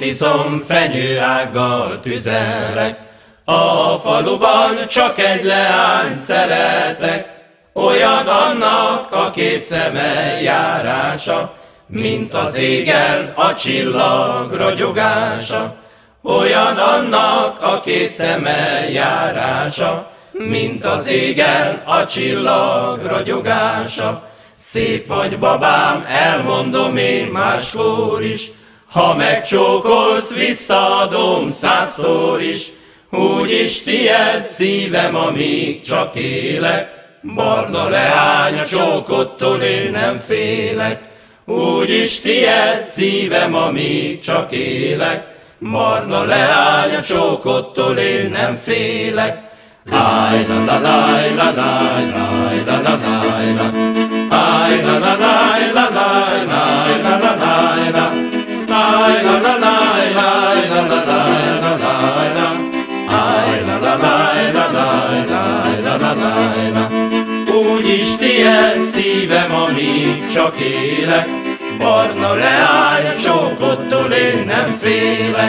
iszom, fenyőággal tüzelek. A faluban csak egy leány szeretek, olyan annak a két szeme járása, mint az égen a csillag ragyogása. Olyan annak a két szeme járása, mint az égen a csillag ragyogása. Szép vagy, babám, elmondom én máskor is, ha megcsókolsz, visszaadom 100-szor is. Úgyis tied szívem, amíg csak élek, barna leány, a csókodtól én nem félek. Úgyis tied szívem, amíg csak élek, barna leány, a csókodtól én nem félek. Áj la la la la la la la la la, áj la la la la la la la la la, áj la la la la la la la la, áj la la la la la la la. Úgyis tied szívem, amíg csak élek, barna leány, a csókodtól én nem félek.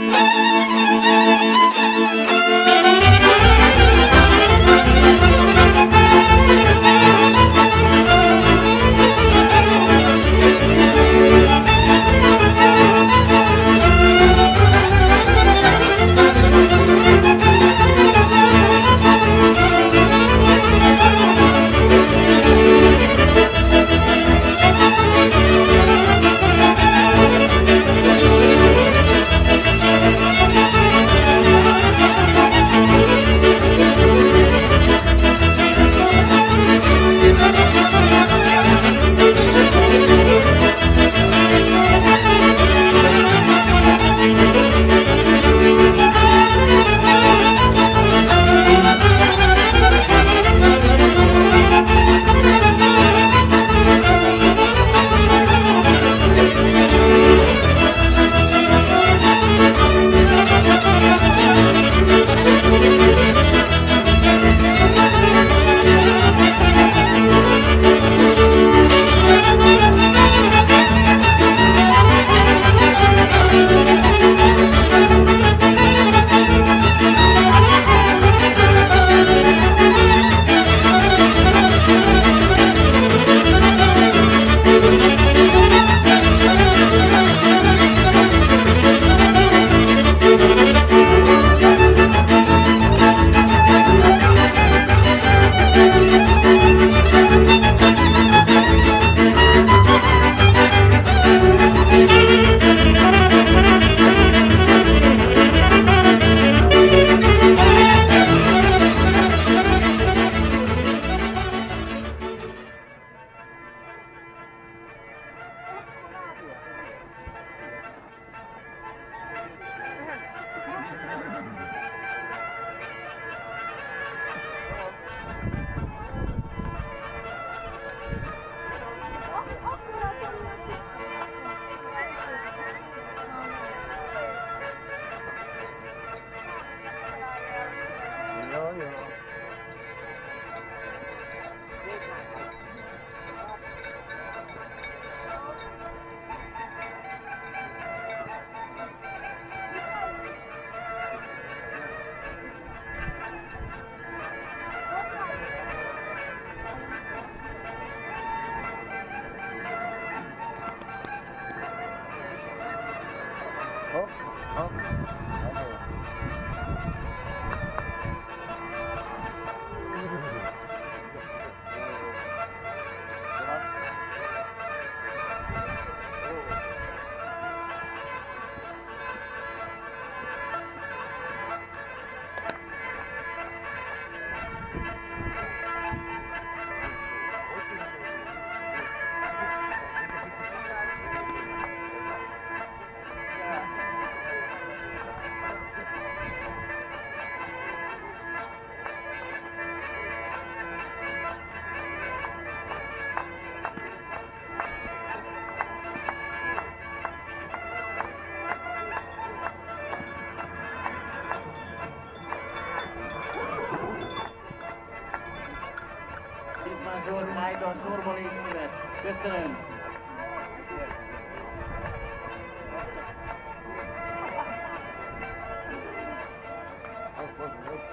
Zsolt álljon a sorba, légy szíves. Köszönöm.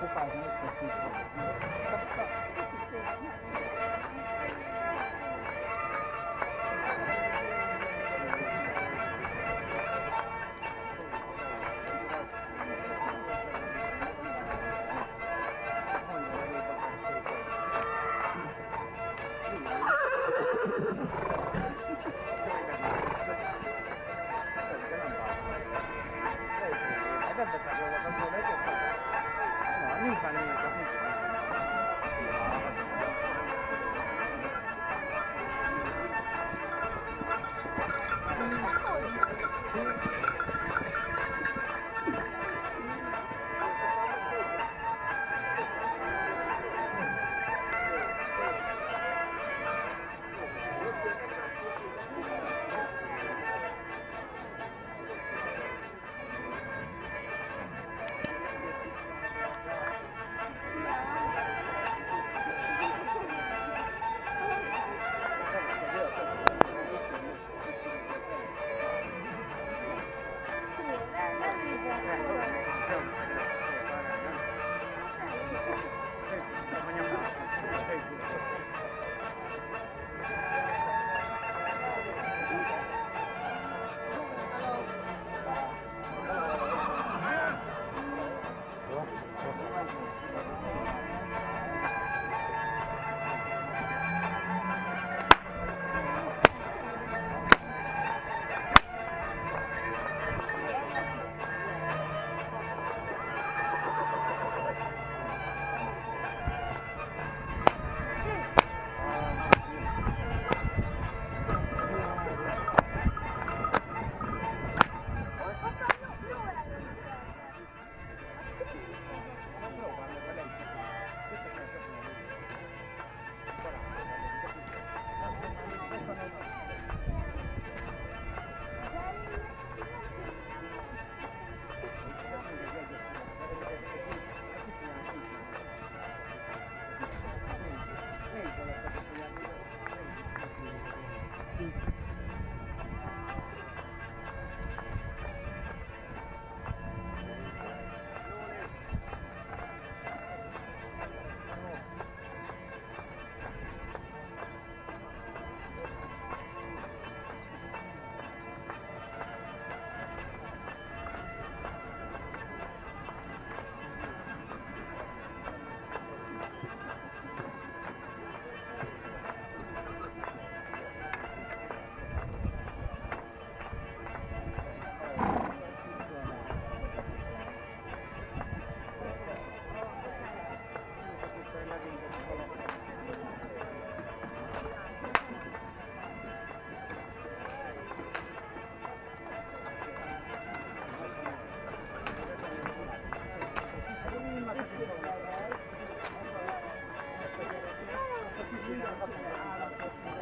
Gracias.